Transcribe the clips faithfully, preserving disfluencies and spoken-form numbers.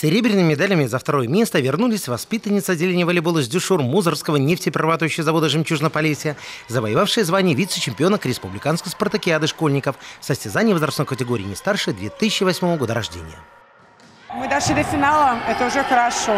серебряными медалями за второе место вернулись воспитанницы отделения волейбола с Дюшор Музорского нефтеперерабатывающего завода «Жемчужина-Полесье», завоевавшие звание вице-чемпионок республиканской спартакиады школьников, состязаний возрастной категории не старше две тысячи восьмого года рождения. Мы дошли до финала, это уже хорошо.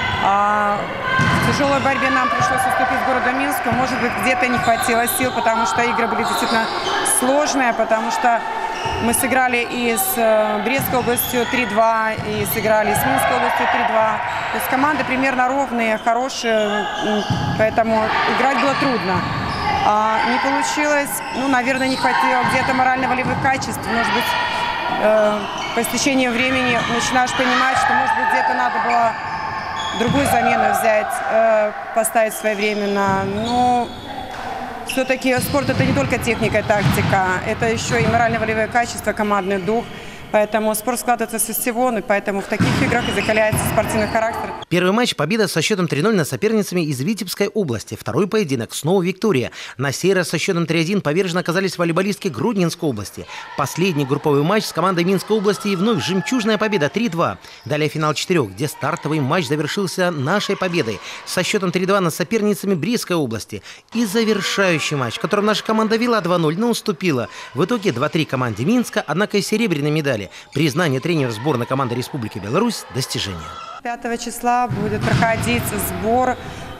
А в тяжелой борьбе нам пришлось уступить городу Минску. Может быть, где-то не хватило сил, потому что игры были действительно сложные, потому что мы сыграли и с Брестской областью три-два, и сыграли с Минской областью три-два. То есть команды примерно ровные, хорошие, поэтому играть было трудно. А не получилось, ну, наверное, не хватило где-то морально-волевых качеств. Может быть, э, по истечению времени начинаешь понимать, что, может быть, где-то надо было другую замену взять, э, поставить своевременно. Но все-таки спорт – это не только техника и тактика, это еще и морально-волевые качества, командный дух. Поэтому спорт складывается со всего, и поэтому в таких играх и закаляется спортивный характер. Первый матч – победа со счетом три ноль над соперницами из Витебской области. Второй поединок – снова Виктория. На сей раз со счетом три один повержены оказались волейболистки Гродненской области. Последний групповой матч с командой Минской области и вновь жемчужная победа три-два. Далее финал четырех, где стартовый матч завершился нашей победой со счетом три-два над соперницами Брестской области. И завершающий матч, в котором наша команда вела два ноль, но уступила. В итоге два-три команде Минска, однако и серебряной медали. Признание тренера сборной команды Республики Беларусь – достижение. пятого числа будет проходить сбор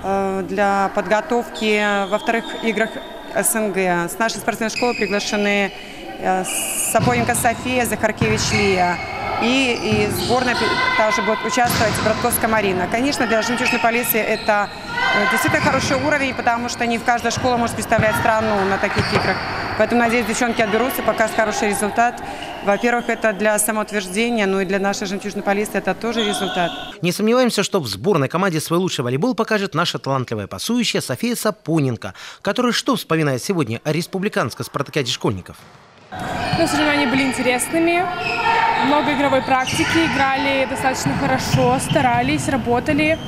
для подготовки во вторых играх СНГ. С нашей спортивной школы приглашены Сапоненко София, Захаркевич Лия. И, и сборная также будет участвовать Братковская Марина. Конечно, для «Жемчужной Полесья» это действительно хороший уровень, потому что не в каждой школе может представлять страну на таких играх. Поэтому, надеюсь, девчонки отберутся, покажут хороший результат. Во-первых, это для самоутверждения, но и для нашей «Жемчужной Полесьи» это тоже результат. Не сомневаемся, что в сборной команде свой лучший волейбол покажет наша талантливая пасующая София Сапоненко, которая что вспоминает сегодня о республиканской спартакиаде школьников? Ну, соревнования были интересными, много игровой практики, играли достаточно хорошо, старались, работали.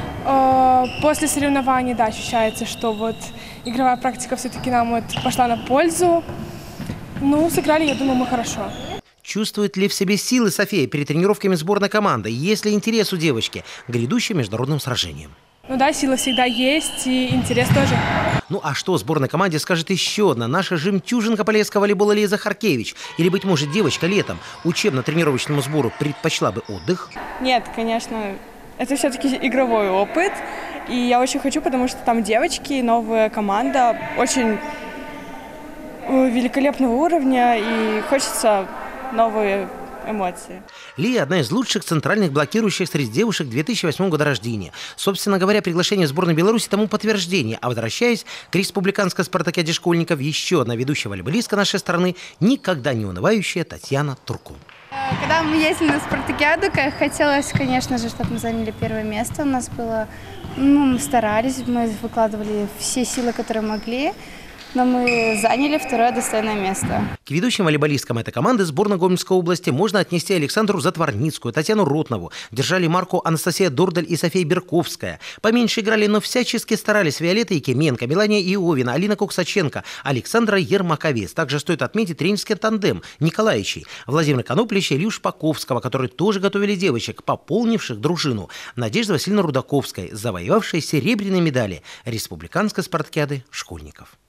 После соревнований, да, ощущается, что вот игровая практика все-таки нам вот пошла на пользу. Ну, сыграли, я думаю, мы хорошо. Чувствует ли в себе силы София перед тренировками сборной команды? Есть ли интерес у девочки к грядущим международным сражениям? Ну да, сила всегда есть и интерес тоже. Ну а что сборной команде скажет еще одна наша жемчужинка полесского волейбола Лия Захаркевич? Или, быть может, девочка летом учебно-тренировочному сбору предпочла бы отдых? Нет, конечно, это все-таки игровой опыт. И я очень хочу, потому что там девочки, новая команда, очень великолепного уровня, и хочется новые эмоции. Лия – одна из лучших центральных блокирующих среди девушек две тысячи восьмого года рождения. Собственно говоря, приглашение в сборную Беларуси тому подтверждение. А возвращаясь к республиканской спартакиаде школьников, еще одна ведущая волейболистка нашей страны, никогда не унывающая Татьяна Турку. Когда мы ездили на спартакиаду, хотелось, конечно же, чтобы мы заняли первое место. У нас было, ну, мы старались, мы выкладывали все силы, которые могли. Но мы заняли второе достойное место. К ведущим волейболисткам этой команды сборной Гомельской области можно отнести Александру Затворницкую, Татьяну Ротнову. Держали марку Анастасия Дордаль и София Берковская. Поменьше играли, но всячески старались Виолетта Якименко, Мелания Иовина, Алина Коксаченко, Александра Ермаковец. Также стоит отметить тренерский тандем Николаевичей, Владимир Коноплищ и Илью Шпаковского, которые тоже готовили девочек, пополнивших дружину. Надежда Васильевна Рудаковская, завоевавшая серебряные медали республиканской спартакиады школьников.